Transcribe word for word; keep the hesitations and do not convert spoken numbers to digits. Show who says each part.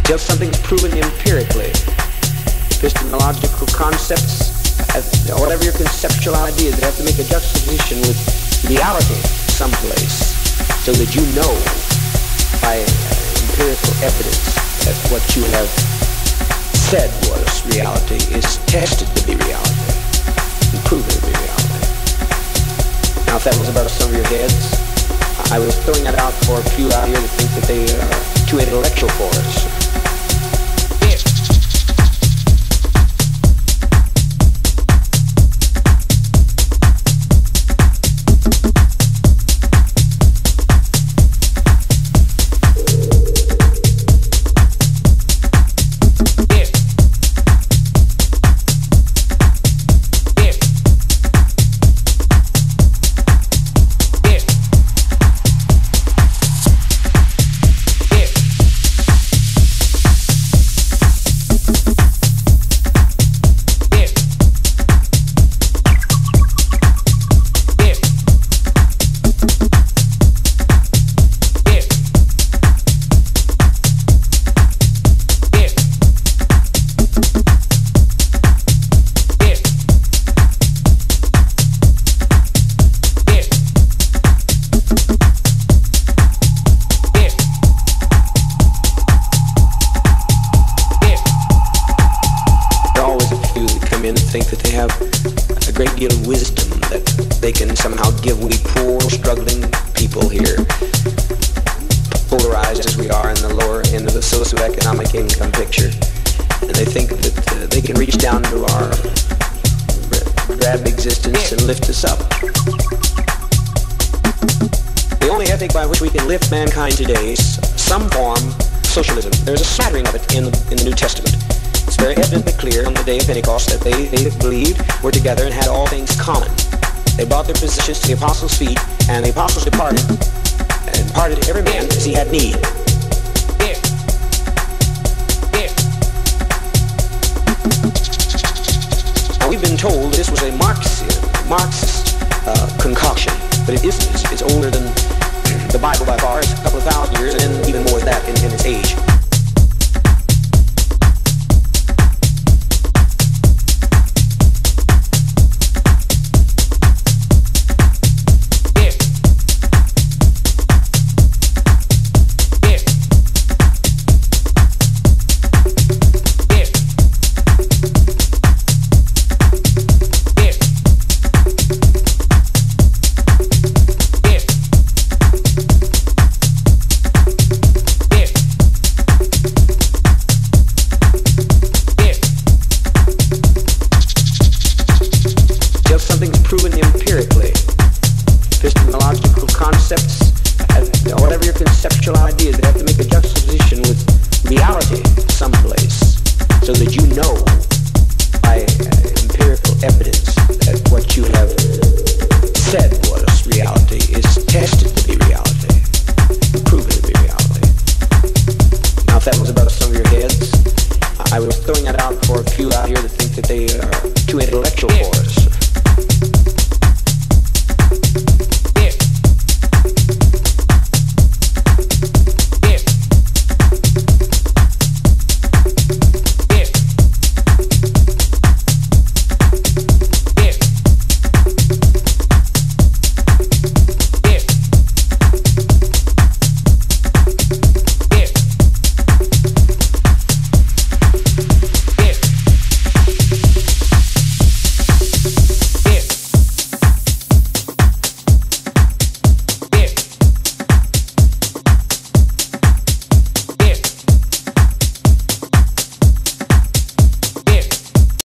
Speaker 1: Till something's proven empirically. Epistemological concepts, or whatever your conceptual ideas, they have to make a juxtaposition with reality someplace, so that you know by empirical evidence that what you have said was reality is tested to be reality, and proven to be reality. Now, if that was above some of your heads, I was throwing that out for a few out here that think that they are too intellectual for us. Mankind today is some form of socialism. There's a smattering of it in the, in the New Testament. It's very evidently clear on the day of Pentecost that they, they believed, were together, and had all things common. They brought their positions to the apostles' feet, and the apostles departed, and imparted to every man as he had need. Yeah. Yeah. Now, we've been told that this was a Marxist, Marxist uh, concoction, but it isn't. It's, it's older than the Bible by far. Is a couple of thousand years, and then even more than that in, in its age. Epistemological concepts, whatever your conceptual ideas, they have to